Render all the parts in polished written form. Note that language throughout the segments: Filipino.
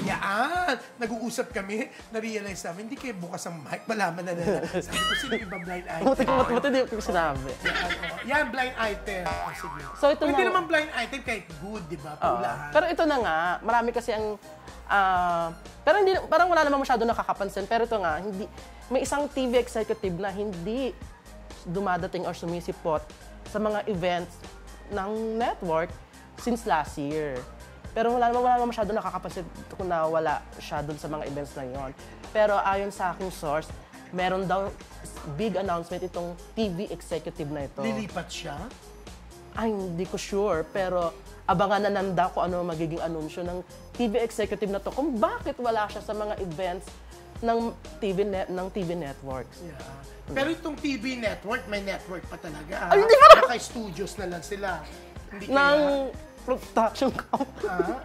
Yan! Nag-uusap kami, na-realize namin, hindi kayo bukas ang mic, malaman na nila. Sabi ko, sino iba blind item? Buti hindi ko sinabi. Yan, blind item. Sige. So, ito Pwede na, naman blind item kahit good, di ba? Paulahan. pero ito na nga, marami kasi ang... pero hindi, parang wala naman masyado nakakapansin. Pero ito nga, hindi, may isang TV executive na hindi dumadating or sumisipot sa mga events ng network since last year. Pero wala naman masyado nakakapansin kung wala siya dun sa mga events na yon. Pero ayon sa aking source, meron daw big announcement itong TV executive na ito. Lilipat siya? Ay, hindi ko sure. Pero abangan na nanda kung ano magiging anunsyo ng TV executive na to. Kung bakit wala siya sa mga events ng TV networks. Yeah. Pero itong TV network, may network pa talaga. Ay, hindi ba? Naka-studios na lang sila. Hindi Ng kaya... production company.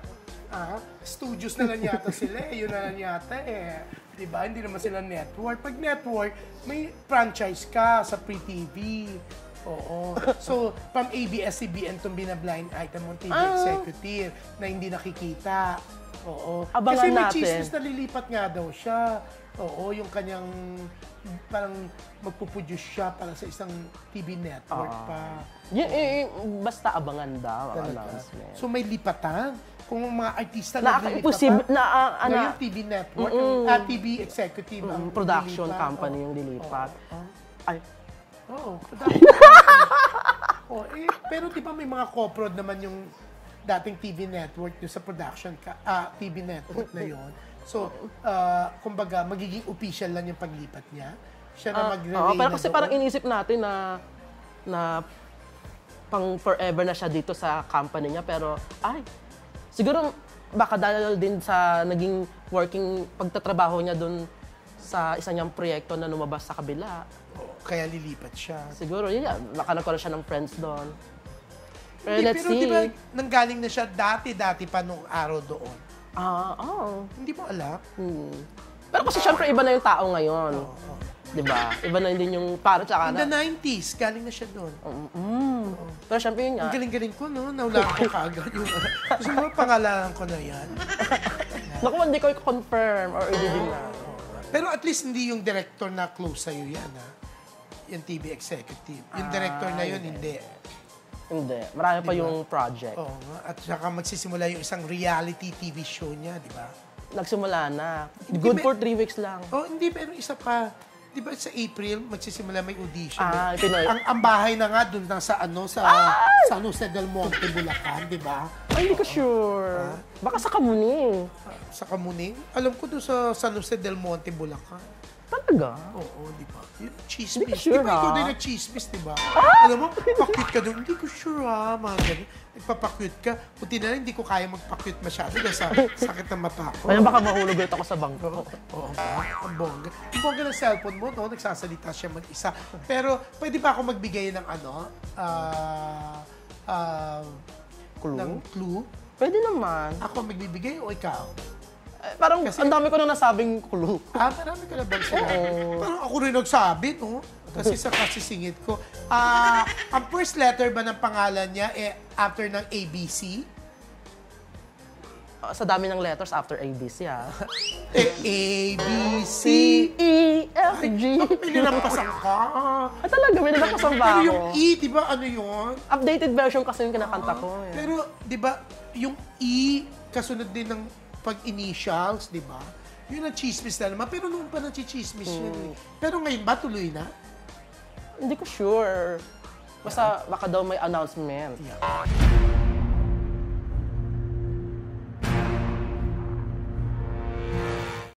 Studios na lang yata sila eh. Yun na lang yata eh. Diba? Hindi naman sila network. Pag network, may franchise ka sa pre-TV. Oo. So, from ABS-CBN itong binablind item ng TV executive na hindi nakikita. Oo. Abangan Kasi may natin. chismis na lilipat nga daw siya. Oo, yung kanyang parang magpuproduce siya para sa isang TV network pa. Basta abangan daw ang Talaga. announcement. So may lipatan. Kung mga artista Na imposible ngayon TV network, TV executive ang production lilipat. company yung lilipat. Ay, Oo, production company. Pero di ba may mga co-prod naman yung dating TV network yung sa production TV network na yon. So, kumbaga, magiging official lang yung paglipat niya. Siya na magre-relay pero kasi doon. parang inisip natin na pang forever na siya dito sa company niya. Pero, siguro baka dahil din sa naging working pagtatrabaho niya doon sa isa niyang proyekto na lumabas sa kabila. Kaya lilipat siya. Siguro, baka nagkaroon siya ng friends doon. Pero Hindi, let's pero see. di ba nanggaling na siya dati pa nung araw doon? Hindi mo alam? Pero kasi syempre iba na yung tao ngayon. Di ba? Iba na din yung para tsaka In the 90s, galing na siya doon. Pero syempre yun nga. Ang galing-galing ko, no? Naulaan ko kaagad yung... Gusto mo, pangalanan ko na yan. Naku, hindi ko i-confirm or i-reveal na. Pero at least hindi yung director na close sa'yo yan, ha? Yung TV executive. Yung director na yun, hindi. Hindi. Marami pa yung project. Oo nga. At saka magsisimula yung isang reality TV show niya, di ba? Nagsimula na. Good for 3 weeks lang. Hindi, pero isa pa. Di ba sa April, magsisimula may audition. Pinoy. Ang bahay na nga doon sa San Jose del Monte, Bulacan, di ba? Ay, hindi ko sure. Baka sa Kamuning. Sa Kamuning? Alam ko doon sa San Jose del Monte, Bulacan. Talaga? Oo, di ba? Yun, chismis. Hindi ko sure, di ba ikaw ha? din nag-chismis, di ba? Alam mo, pa-cute ka doon. Hindi ko sure, ha? Mga ganun. Nagpapa-cute ka. Buti na lang, hindi ko kaya magpa-cute masyado dahil sa sakit ng mata ko. Kaya baka mahulog ulit ako sa bangko. Oo, ang bongga. Ang bongga ng cellphone mo, no? Nagsasalita siya mag-isa. Pero, pwede ba ako magbigay ng Clue? ng clue? Pwede naman. Ako magbibigay o ikaw? Parang ang dami ko na nasabing clue. Marami ka na bang sinabi? Parang ako rin nagsabi, no? Kasi sa kasisingit ko. Ang first letter ba ng pangalan niya after ng ABC? Sa dami ng letters after ABC, A, B, C, E, F, G. May ninampasan ka. Talaga, may nalapasan ba Pero ako? yung E, di ba, ano yun? Updated version kasi yung kinakanta ko. Pero, di ba, yung E, kasunod din ng pag-initials, di ba? Yun ang chismis na naman. Pero noon pa nang-chismis yun. Pero ngayon ba, tuloy na? Hindi ko sure. Basta baka daw may announcement. Yeah.